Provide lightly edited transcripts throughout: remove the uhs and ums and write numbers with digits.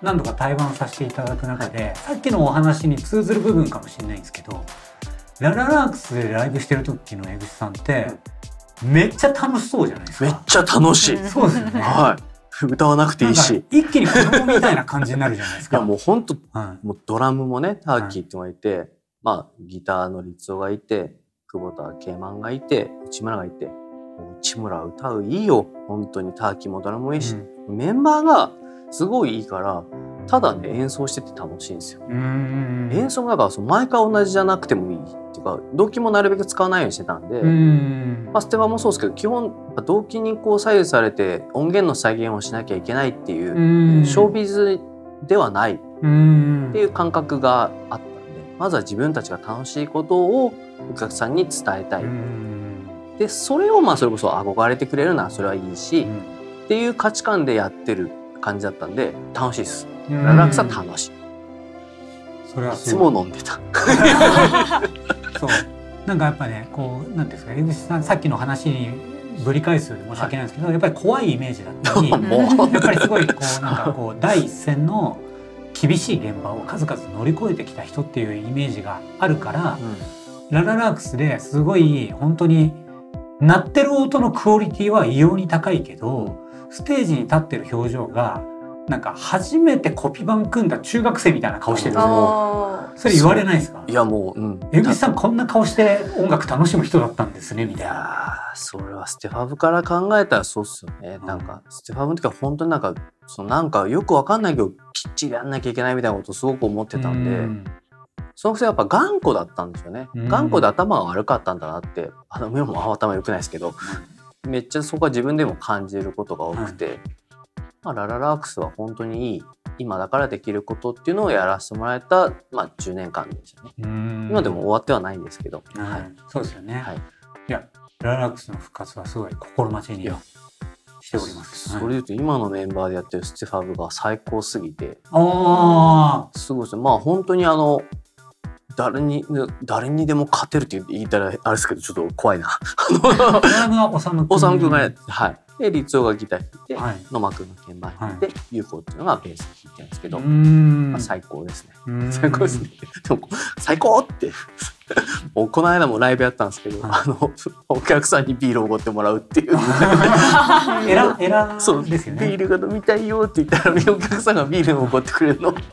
何度か対バンさせていただく中で、さっきのお話に通ずる部分かもしれないんですけど、ラララークスでライブしてる時の江口さんってめっちゃ楽しそうじゃないですか。 めっちゃ楽しい。 そうですよね。 はい。歌わなくていいし。 一気に子供みたいな感じになるじゃないですか。 いやもう本当、 はい、 もうドラムもね、ターキーってのがいて、まあギターの律夫がいて、久保田ケイマンがいて、内村がいて、内村歌ういいよ。本当にターキーもドラムもいいし、メンバーがすごいいいから、ただね、演奏してて楽しいんですよ。演奏が毎回同じじゃなくてもいいっていうか、動機もなるべく使わないようにしてたんで、まあ、ステバもそうですけど、基本動機にこう左右されて音源の再現をしなきゃいけないっていうショービズではないっていう感覚があったんで、まずは自分たちが楽しいことをお客さんに伝えたい。でそれをまあそれこそ憧れてくれるならそれはいいし、っていう価値観でやってる感じだったんで楽しいです。ララクサ楽しい。 それはいつも飲んでた。 そうなんかやっぱね、こうなんていうんですか、江口さんさっきの話にぶり返すようで申し訳ないんですけど、やっぱり怖いイメージだったり、やっぱりすごいこうなんかこう第一線の厳しい現場を数々乗り越えてきた人っていうイメージがあるから、ラララークスですごい本当に鳴ってる音のクオリティは異様に高いけど、ステージに立ってる表情がなんか初めてコピー版組んだ中学生みたいな顔してるんですよ。それ言われないですか？ いやもう、 江口さんこんな顔して音楽楽しむ人だったんですねみたいな。 いやそれはステファブから考えたらそうっすよね。なんかステファブの時は本当になんかよくわかんないけどきっちりやんなきゃいけないみたいなことをすごく思ってたんで、そのくせやっぱ頑固だったんですよね。頑固で頭が悪かったんだなって、目も頭良くないですけど、めっちゃそこは自分でも感じることが多くて、まあ、ラララークスは本当にいい今だからできることっていうのをやらせてもらえた、まあ、10年間でしたね。今でも終わってはないんですけど、はい、 そうですよね。 はい、 いやラララークスの復活はすごい心待ちにしております。 それでいうと今のメンバーでやってるステファブが最高すぎて、すごいですね。まあ本当に誰にでも勝てるって言ったらあれですけどちょっと怖いな。 おさむくんがやって、はい。で律夫がギター弾いて、野間くんが鍵盤弾いて、優子っていうのがベース弾いてるんですけど、まあ、最高ですね。最高ですね。でも最高ってもうこの間もライブやったんですけど、お客さんにビールをおごってもらうっていう。 エラですよね。 ビールが飲みたいよって言ったらお客さんがビールをおごってくれるの。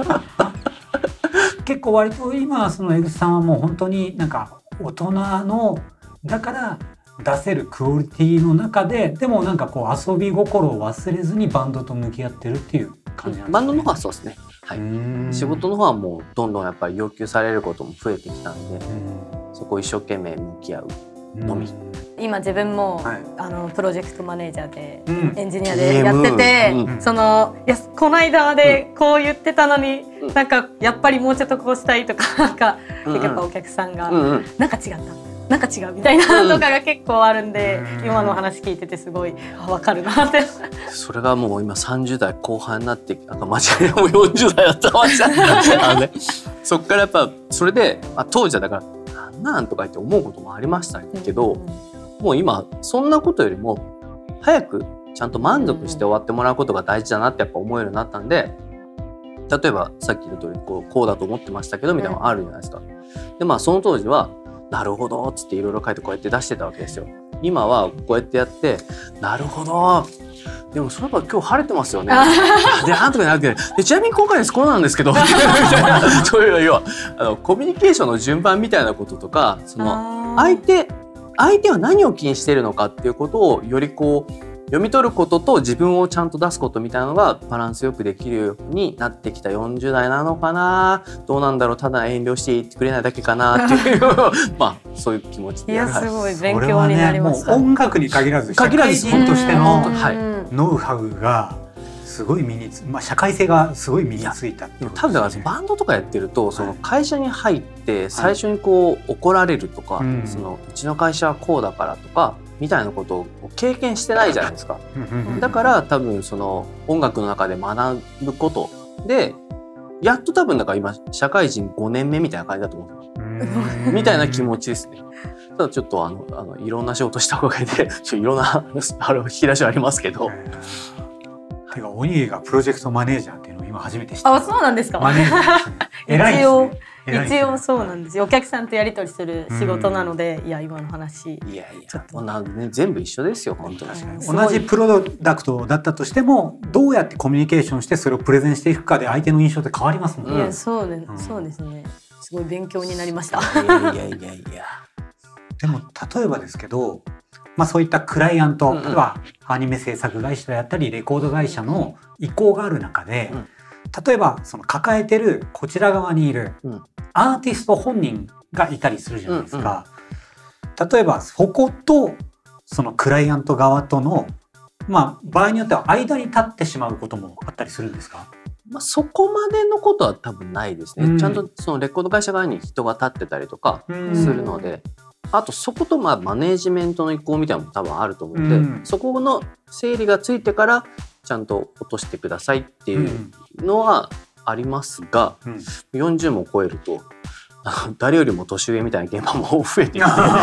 結構割と今その江口さんはもう本当になんか大人のだから出せるクオリティの中ででもなんかこう遊び心を忘れずにバンドと向き合ってるっていう感じなんですね。 バンドの方はそうですね。はい。仕事の方はもうどんどんやっぱり要求されることも増えてきたんで、そこを一生懸命向き合うのみ。 今自分も、プロジェクトマネージャーで、エンジニアでやってて、いやこの間までこう言ってたのに、なんかやっぱりもうちょっとこうしたいとかなんか、やっぱお客さんが、なんか違ったなんか違うみたいなとかが結構あるんで、今の話聞いててすごい分かるなって。それがもう今30代後半になってなんか間違いなくもう40代だったわけじゃん。そっからやっぱそれで当時はだからなんとか言って思うこともありましたけど、もう今そんなことよりも早くちゃんと満足して終わってもらうことが大事だなってやっぱ思えるようになったんで、例えばさっきの通りこうだと思ってましたけどみたいなのがあるじゃないですか。でその当時はなるほどっつっていろいろ書いてこうやって出してたわけですよ。今はこうやってやってなるほどでもそういえば今日晴れてますよね。でなんとかなくてちなみに今回ですこうなんですけどそういう要はコミュニケーションの順番みたいなこととか相手は何を気にしているのかっていうことをよりこう読み取ることと自分をちゃんと出すことみたいなのがバランスよくできるようになってきた40代なのかな、どうなんだろう、ただ遠慮して言ってくれないだけかなっていうそういう気持ちで。 いやすごい勉強になりました。 もう音楽に限らず社会人としてのノウハウがすごい社会性がすごい身についたっていう、 多分だからバンドとかやってると、その会社に入って最初にこう怒られるとか、うちの会社はこうだからとかみたいなことを経験してないじゃないですか。だから多分その音楽の中で学ぶことでやっと多分だから今社会人5年目みたいな感じだと思うみたいな気持ちですね。ただちょっといろんな仕事したおかげでいろんな引き出しはありますけど。 てかおにぎりがプロジェクトマネージャーっていういうのを今初めて知った。 あ、そうなんですか。 マネージャーですね。偉いですね。 一応そうなんですよ。お客さんとやり取りする仕事なので、いや今の話。 いやちょっと全部一緒ですよ本当に。 同じプロダクトだったとしても、どうやってコミュニケーションしてそれをプレゼンしていくかで相手の印象って変わりますもんね。 いやそうですね。すごい勉強になりました。 いや。 でも例えばですけど、そういったクライアントはアニメ制作会社であったりレコード会社の意向がある中で、例えばその抱えてるこちら側にいるアーティスト本人がいたりするじゃないですか。例えばそことそのクライアント側との場合によっては間に立ってしまうこともあったりするんですか？ そこまでのことは多分ないですね。ちゃんとそのレコード会社側に人が立ってたりとかするので、あとそことマネージメントの意向みたいなのも多分あると思うので、そこの整理がついてからちゃんと落としてくださいっていうのはありますが、40も超えると誰よりも年上みたいな現場も増えてき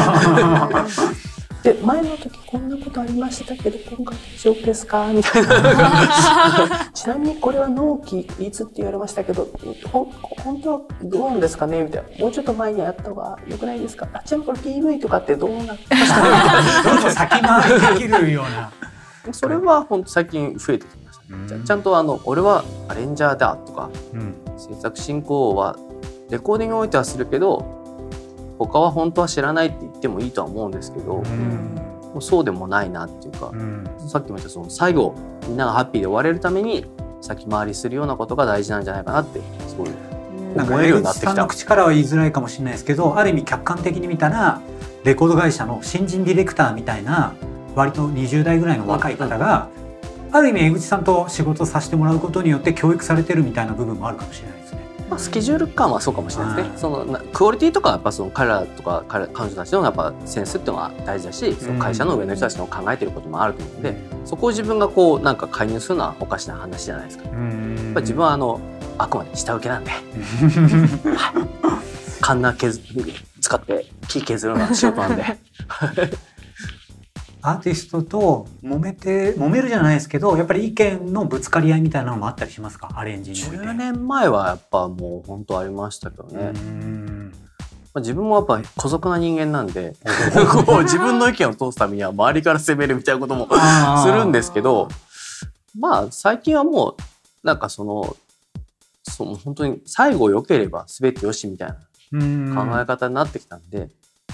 てで前の時こんなことありましたけど今回大丈夫ですかみたいなちなみにこれは納期いつって言われましたけど本当はどうなんですかねみたいな、もうちょっと前にやった方がよくないですか、ちなみにこれ PV とかってどうなってますかどんどん先回りできるようなそれは本当最近増えてきましたね。ちゃんと俺はアレンジャーだとか、制作進行はレコーディングにおいてはするけど他は本当は知らないって言ってもいいとは思うんですけど、もうそうでもないなっていうか、さっきも言ったその最後みんながハッピーで終われるために先回りするようなことが大事なんじゃないかなってすごい思えるようになってきた。 江口さんの口からは言いづらいかもしれないですけど、ある意味客観的に見たらレコード会社の新人ディレクターみたいな割と20代ぐらいの若い方が、ある意味江口さんと仕事させてもらうことによって教育されてるみたいな部分もあるかもしれないですね。 スケジュール感はそうかもしれないですね。そのクオリティとかやっぱその彼らとか彼女たちのやっぱセンスっていうのは大事だし、その会社の上の人たちの考えてることもあると思うので、そこを自分がこうなんか介入するのはおかしな話じゃないですか。やっぱ自分はあくまで下請けなんでカンナ使って木削るのが仕事なんでアーティストと揉めるじゃないですけど、やっぱり意見のぶつかり合いみたいなのもあったりしますか？アレンジにおいて。 10年前はやっぱもう本当ありましたけどね。自分もやっぱ孤独な人間なんで自分の意見を通すためには周りから責めるみたいなこともするんですけど、最近はもうなんかその本当に最後良ければ全てよしみたいな考え方になってきたんで、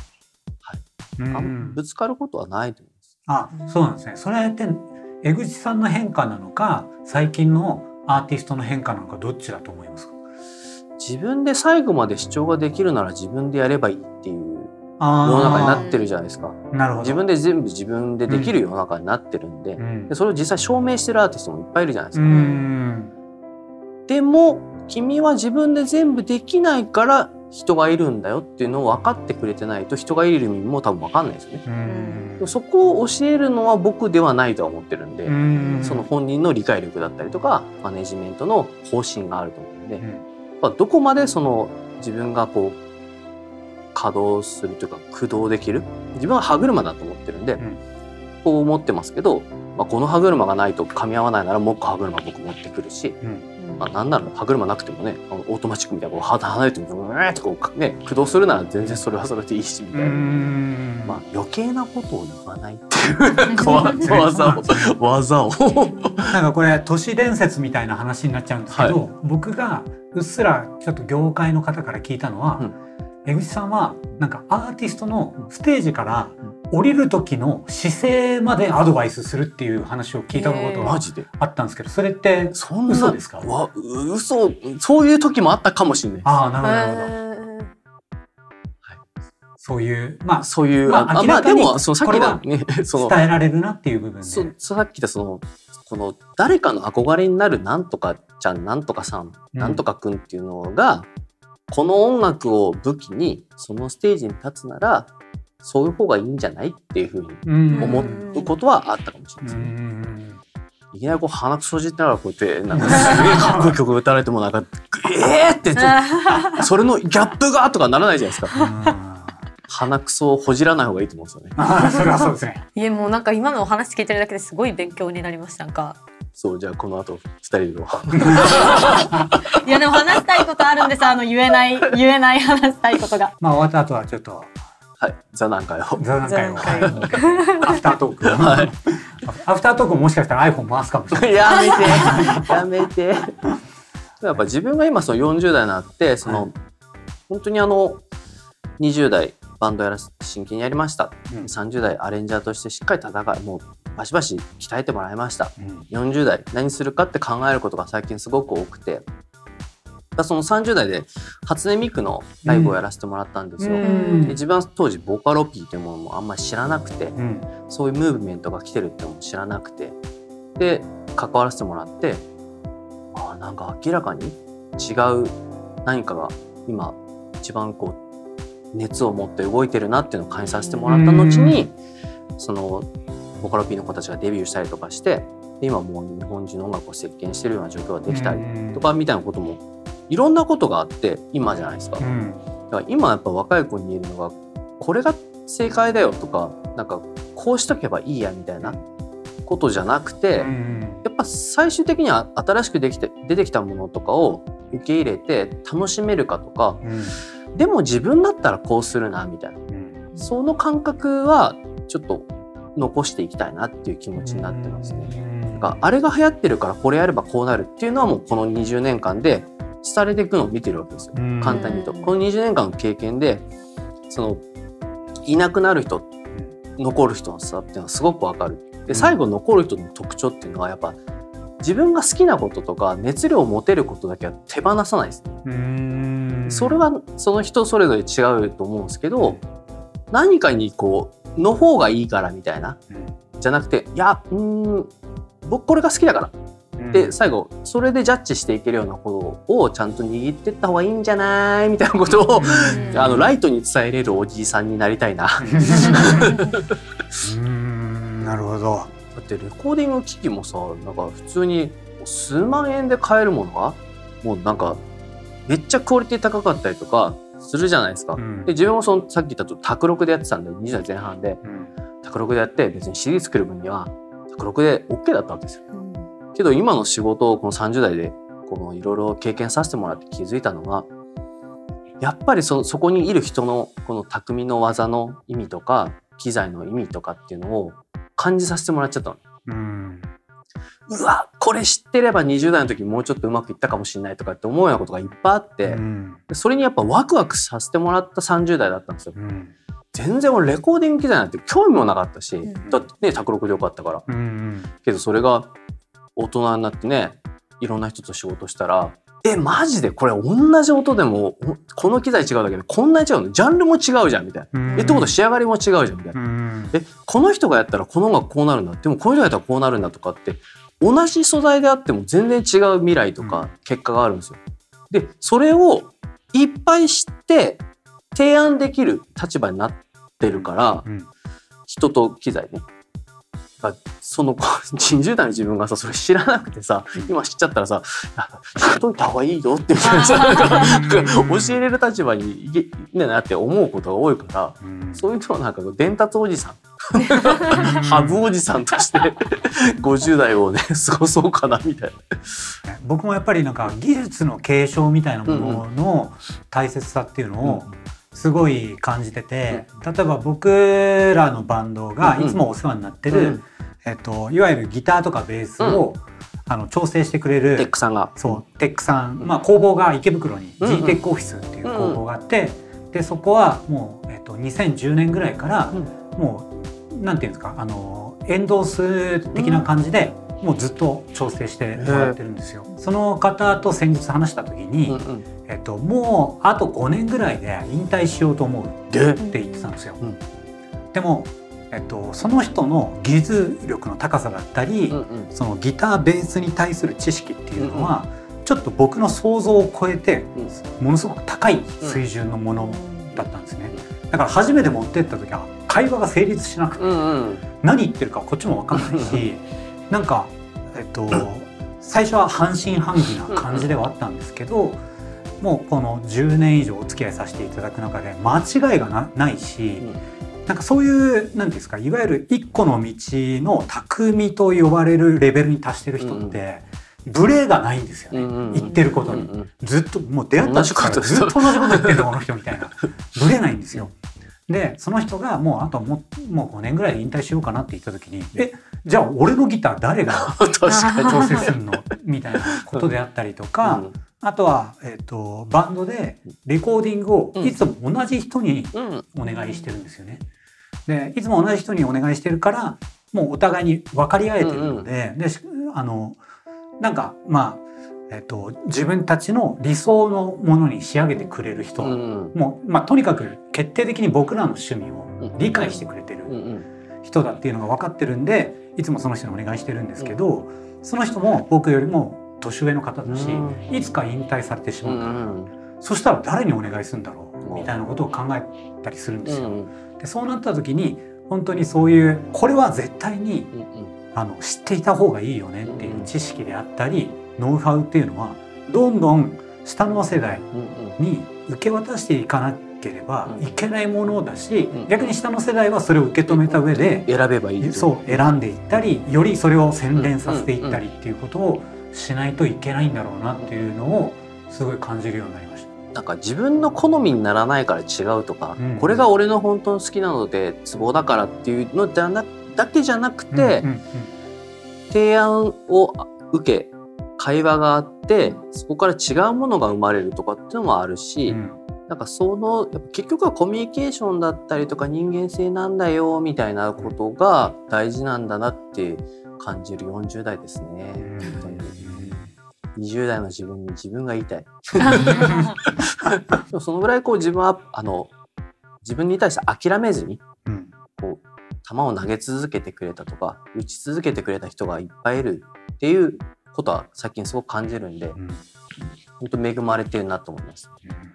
ぶつかることはないと思います。 そうなんですね。それって江口さんの変化なのか最近のアーティストの変化なのか、どっちだと思いますか？ 自分で最後まで主張ができるなら自分でやればいいっていう世の中になってるじゃないですか。 なるほど。 自分で全部自分でできる世の中になってるんで、でそれを実際証明してるアーティストもいっぱいいるじゃないですか。でも君は自分で全部できないから人がいるんだよっていうのを分かってくれてないと人がいる意味も多分分かんないですよね。そこを教えるのは僕ではないとは思ってるんで、その本人の理解力だったりとかマネジメントの方針があると思うんで、どこまでその自分がこう稼働するというか駆動できる、自分は歯車だと思ってるんで、こう思ってますけど、この歯車がないと噛み合わないならもう一個歯車僕持ってくるし、なんなら歯車なくてもねオートマチックみたいなこう離れてもうってこうね駆動するなら全然それはそれでいいしみたいな、余計なことを言わないっていう技をなんかこれ都市伝説みたいな話になっちゃうんですけど、僕がうっすらちょっと業界の方から聞いたのは、江口さんはなんかアーティストのステージから降りる時の姿勢までアドバイスするっていう話を聞いたことがあったんですけど、それって嘘ですか？ 嘘、そういう時もあったかもしれないです。 なるほど。そういうそういう明らかにこれは伝えられるなっていう部分で、 さっき言ったこの誰かの憧れになるなんとかちゃんなんとかさんなんとかくんっていうのが、この音楽を武器にそのステージに立つならそういう方がいいんじゃないっていうふうに思うことはあったかもしれないですね。いきなりこう鼻くそじってながらこうやってなんかすげえかっこいい曲歌われてもなんかってそれのギャップがとかならないじゃないですか。鼻くそをほじらない方がいいと思うんですよね。 それはそうですね。 いやもうなんか今のお話聞いてるだけですごい勉強になりました。なんかそうじゃあこの後2人のいやでも話したいことあるんです。言えない話したいことが。 まあ終わった後はちょっとはい座談会をアフタートーク、はい、アフタートークもしかしたら iPhone 回すかもしれない。 やめてやっぱ自分が今その40代になってその、はい、本当に20代バンド真剣にやりました、30代アレンジャーとしてしっかりもうバシバシ鍛えてもらいました、40代何するかって考えることが最近すごく多くて、その30代で初音ミクのライブをやらせてもらったんですよ。で自分は当時ボカロ P というものもあんまり知らなくて、そういうムーブメントが来てるっていうのも知らなくて、で関わらせてもらって、なんか明らかに違う何かが今一番こう熱を持って動いてるなっていうのを感じさせてもらった後に、そのボカロ P の子たちがデビューしたりとかして、今もう日本中の音楽を席巻してるような状況ができたりとかみたいなこともいろんなことがあって今じゃないですか。だから今やっぱ若い子に言えるのがこれが正解だよとか、なんかこうしとけばいいやみたいなことじゃなくて、やっぱ最終的には新しく出てきたものとかを受け入れて楽しめるかとか、でも自分だったらこうするなみたいな、その感覚はちょっと残していきたいなっていう気持ちになってますね。なんかあれが流行ってるからこれやればこうなるっていうのはもうこの20年間で廃れていくのを見てるわけですよ。簡単に言うとこの20年間の経験でそのいなくなる人残る人の差っていうのはすごくわかる。で最後残る人の特徴っていうのはやっぱ自分が好きなこととか熱量を持てることだけは手放さないですね。それはその人それぞれ違うと思うんですけど、何かにこうの方がいいからみたいな、じゃなくて、いや僕これが好きだから、で最後それでジャッジしていけるようなことをちゃんと握ってった方がいいんじゃないみたいなことをライトに伝えれるおじいさんになりたいな。 なるほど。 だってレコーディング機器もさ、なんか普通に数万円で買えるものがもうなんかめっちゃクオリティ高かったりとかするじゃないですか。で自分もさっき言ったと卓録でやってたんで20代前半で、卓録でやって別に CD 作る分には卓録で OK だったわけですよ。けど今の仕事をこの30代でいろいろ経験させてもらって気づいたのは、やっぱりそこにいる人のこの匠の技の意味とか機材の意味とかっていうのを感じさせてもらっちゃったの。うわこれ知ってれば20代の時もうちょっとうまくいったかもしれないとかって思うようなことがいっぱいあって、それにやっぱワクワクさせてもらった30代だったんですよ。全然俺レコーディング機材なんて興味もなかったし、だってね卓録でよかったから、けどそれが大人になってねいろんな人と仕事したら、マジでこれ同じ音でもこの機材違うだけでこんなに違うの、ジャンルも違うじゃんみたいな、ってことは仕上がりも違うじゃんみたいな、この人がやったらこの音楽こうなるんだ、でもこの人がやったらこうなるんだとかって、同じ素材であっても全然違う未来とか結果があるんですよ。でそれをいっぱい知って提案できる立場になってるから、人と機材ね、その20代の自分がさそれ知らなくてさ、今知っちゃったらさ知っといた方がいいよっていう教えれる立場になって思うことが多いから、そういうのはなんか伝達おじさんハブおじさんとして50代をね過ごそうかなみたいな。 僕もやっぱりなんか技術の継承みたいなものの大切さっていうのをすごい感じてて、例えば僕らのバンドがいつもお世話になってる、いわゆるギターとかベースを、調整してくれるテックさんが、 そうテックさん、工房が池袋に G テックオフィスっていう工房があって、でそこはもう、2010年ぐらいから、もうなんていうんですか、エンドース的な感じで、もうずっと調整してもらってるんですよ。その方と先日話した時に、もうあと5年ぐらいで引退しようと思うって言ってたんですよ。でも、その人の技術力の高さだったり、そのギターベースに対する知識っていうのは、ちょっと僕の想像を超えて、ものすごく高い水準のものだったんですね。だから初めて持ってった時は会話が成立しなくて、何言ってるかこっちも分かんないし、なんか、最初は半信半疑な感じではあったんですけど、もうこの10年以上お付き合いさせていただく中で間違いがないし、 なんかそういうなんですか、いわゆる一個の道の匠と呼ばれるレベルに達してる人って、ブレがないんですよね。言ってることにずっともう出会った時からずっと同じこと言ってるのこの人みたいな、ブレないんですよ。でその人がもうあともう5年ぐらいで引退しようかなって言った時に、じゃあ俺のギター誰が調整するのみたいなことであったりとか、あとは、バンドでレコーディングをいつも同じ人にお願いしてるんですよね。でいつも同じ人にお願いしてるからもうお互いに分かり合えてるので、なんか自分たちの理想のものに仕上げてくれる人、もうとにかく決定的に僕らの趣味を理解してくれてる人だっていうのが分かってるんで、いつもその人にお願いしてるんですけど、その人も僕よりも年上の方だし、いつか引退されてしまうから、そしたら誰にお願いするんだろうみたいなことを考えたりするんですよ。でそうなった時に本当にそういうこれは絶対に知っていた方がいいよねっていう知識であったりノウハウっていうのはどんどん下の世代に受け渡していかなければいけないものだし、逆に下の世代はそれを受け止めた上で選べばいい、 そう選んでいったり、よりそれを洗練させていったりっていうことをしないといけないんだろうなっていうのをすごい感じるようになりました。 なんか自分の好みにならないから違うとか、これが俺の本当に好きなのでツボだからっていうのだけじゃなくて、提案を受け会話があってそこから違うものが生まれるとかっていうのもあるし、なんかやっぱ結局はコミュニケーションだったりとか人間性なんだよみたいなことが大事なんだなって感じる40代ですね。20代の自分が言いたい。でもそのぐらい自分は自分に対して諦めずに球を投げ続けてくれたとか打ち続けてくれた人がいっぱいいるっていうことは最近すごく感じるんで、本当恵まれてるなと思います。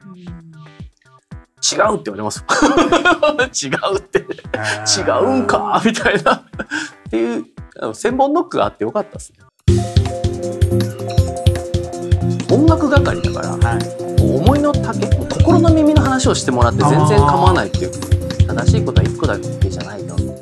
違うって言われます。違うって違うんかみたいなっていう千本ノックがあってよかったですね。音楽係だから、思いの丈、心の耳の話をしてもらって全然構わないっていう、正しいことは一個だけじゃないと。